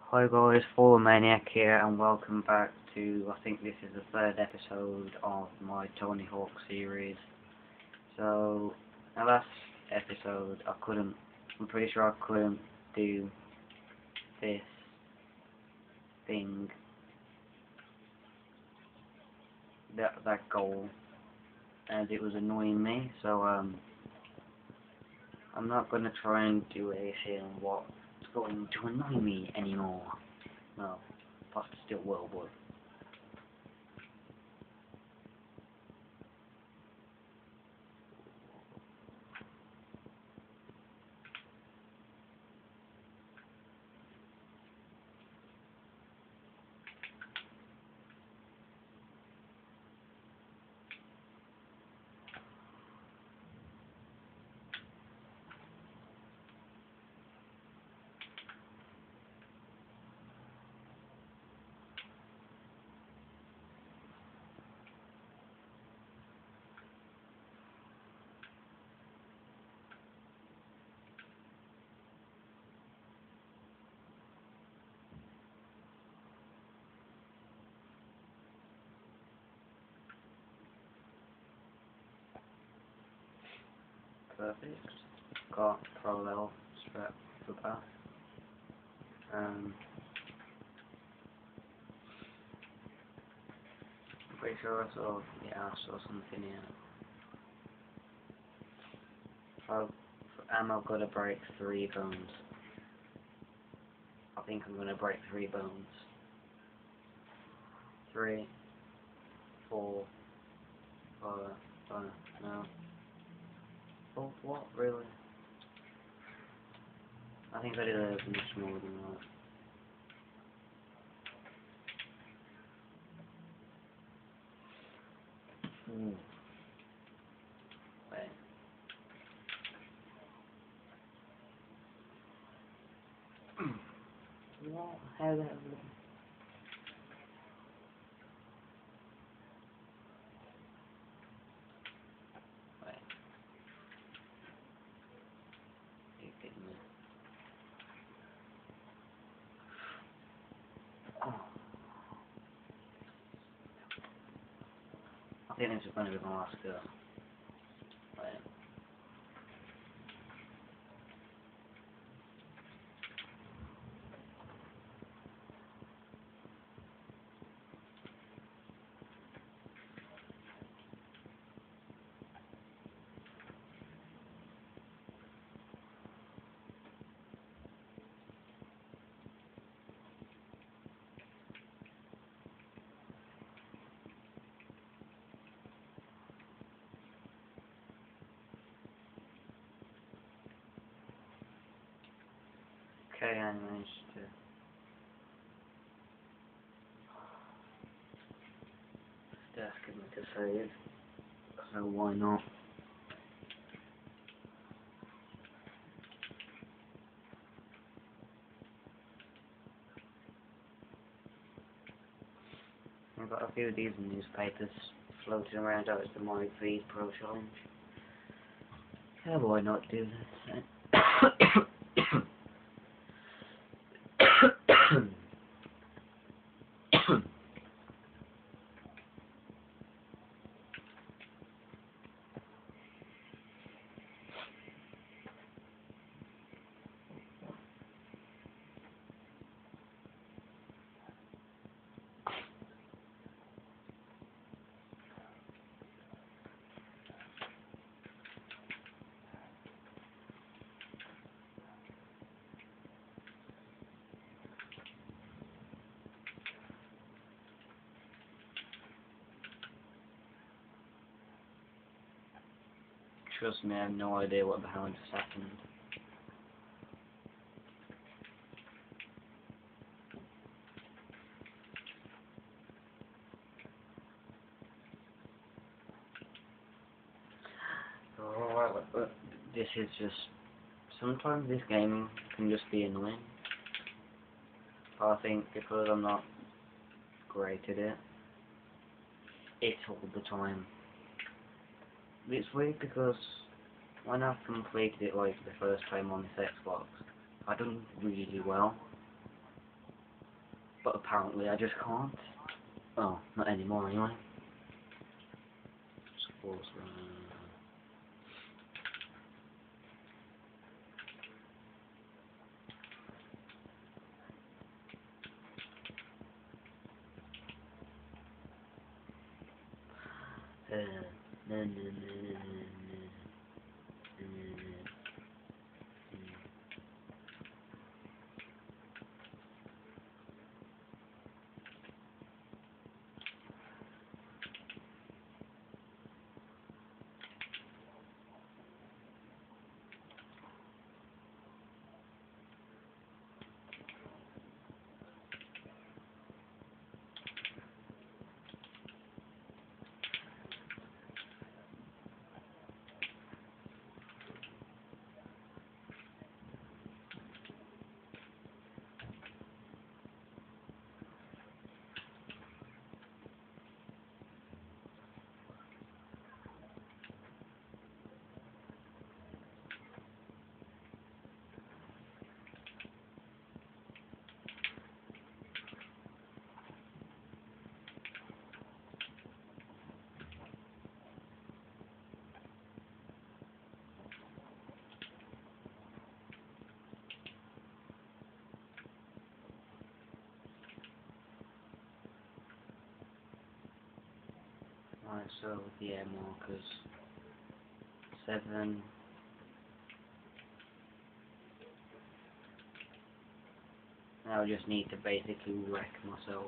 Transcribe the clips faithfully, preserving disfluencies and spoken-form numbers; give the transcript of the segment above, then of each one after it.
Hi guys, Full Maniac here, and welcome back to, I think this is the third episode of my Tony Hawk series. So, the last episode I couldn't, I'm pretty sure I couldn't do this thing, that, that goal, as it was annoying me, so um, I'm not going to try and do anything what's going to annoy me anymore. No, but still will, but perfect. Got parallel strap for that. Um, I'm pretty sure I saw, yeah, I saw something here. For, for ammo, I've got to break three bones. I think I'm going to break three bones. Three, four, five, five, no. Oh, what, really? I think I did a much more than that. Hmm. Wait. What? How the hell? Wait. You kidding me? Oh. I think this is going to be my last go. Wait. Okay, I managed to. It's asking me to save. So why not? I've got a few of these newspapers floating around out as the Maniac V Pro Challenge. How do I not do this? Trust me, I have no idea what the hell just happened. Oh, this is just... Sometimes this game can just be annoying. I think because I'm not great at it, it's all the time. It's weird because when I've completed it like the first time on this Xbox, I've done really well. But apparently I just can't. Oh, not anymore anyway. Suppose, uh, uh, no, no, no, no, no, no. Right, so with the air markers, seven, now I just need to basically wreck myself.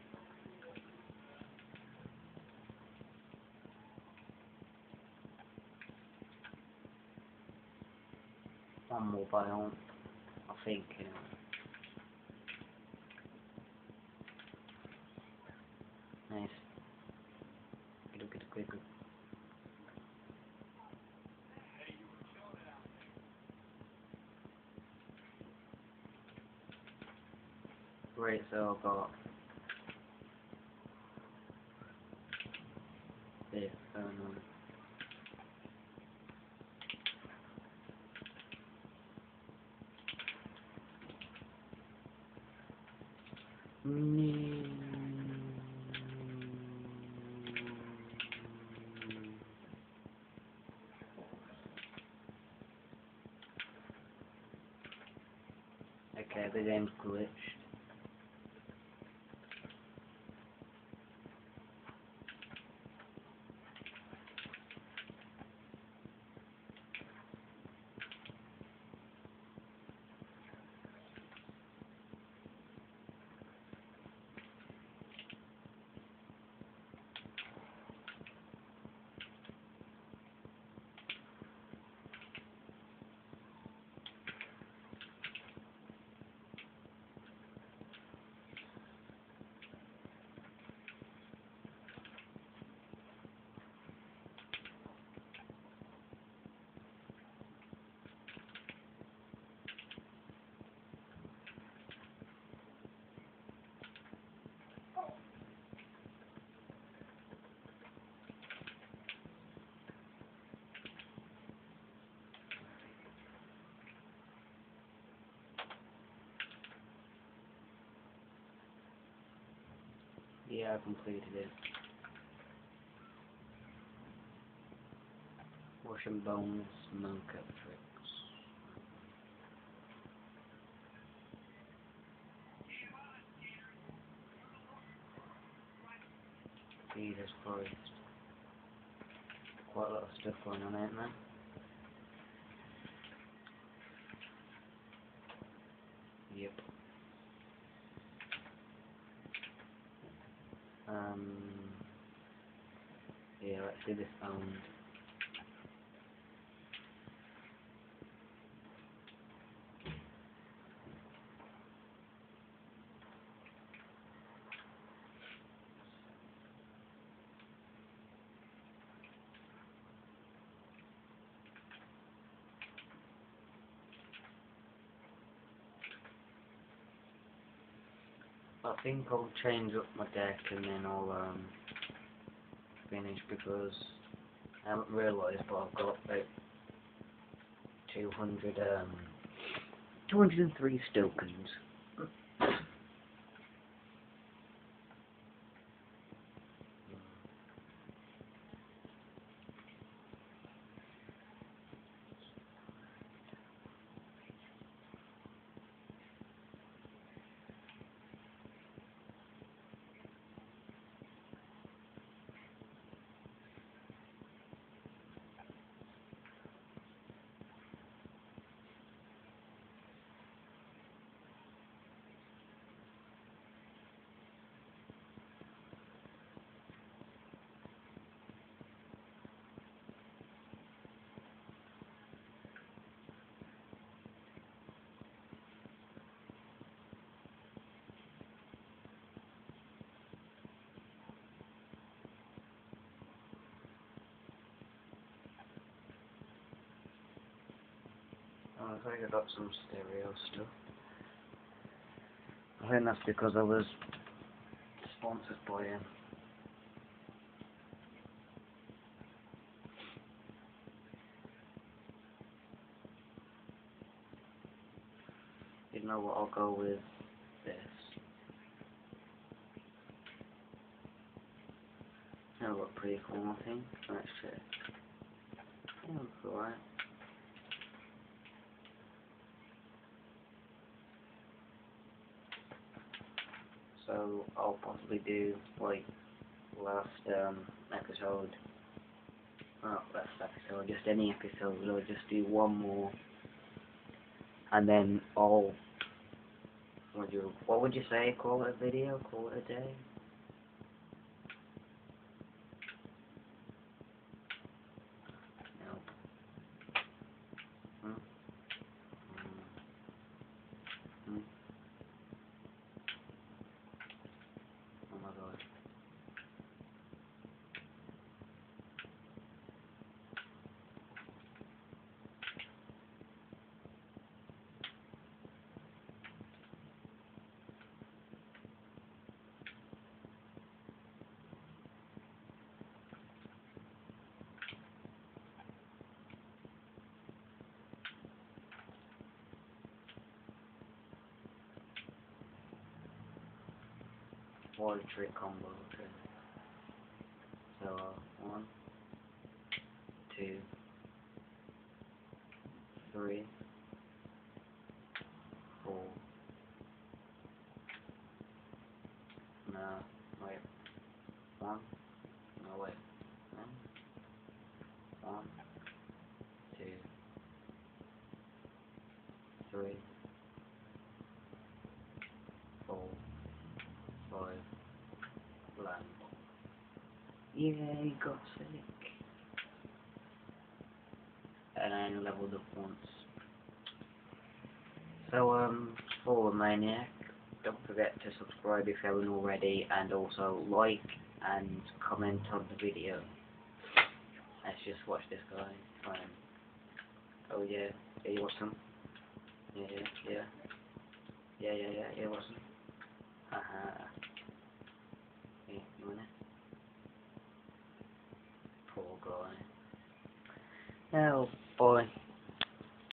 One more biome, I think. Uh, nice. Good, good, good, good. Great, so I've got this, um, okay, the game's glitched. Yeah, I completed it. Washing bones, monk up tricks. Jesus Christ. Quite a lot of stuff going on, ain't there? Yep. Um. Yeah, let's see this sound. I think I'll change up my deck and then I'll um finish because I haven't realised, but I've got about two hundred um two hundred and three tokens. I think I got some stereo stuff. I think that's because I was sponsored by him. You know what, I'll go with this. That look pretty cool, I think. Let's check. Yeah, looks alright. So I'll possibly do like last um episode. Not last episode, just any episode. I'll just do one more, and then I'll. What would you What would you say? Call it a video? Call it a day? Nope. Hmm? Hmm? Hmm? Oh my god. What a trick combo. Okay. So, uh, one, two, three, four. No, wait. One. No, wait. One, one, two, three, four, five, land. Yay, got sick. And I only leveled up once. So, um, for Maniac, don't forget to subscribe if you haven't already, and also like and comment on the video. Let's just watch this guy. Um, oh yeah, yeah, you watch him? Yeah, yeah, yeah, yeah, yeah, yeah, yeah, watch him.